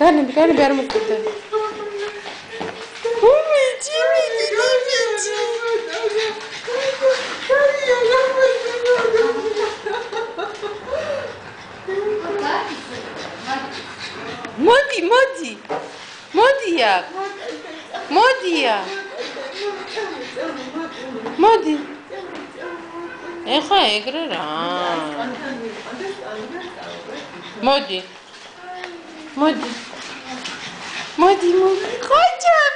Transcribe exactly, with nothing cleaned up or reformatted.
განები, განები არ მოკვდა. უმიჯი, მიჯი, მიჯი. მოდი, მოდი. მოდია. მოდია. მოდი. ეხა ეგრე რა. მოდი. მოდი. მოდი, მოდი. ხოჭა.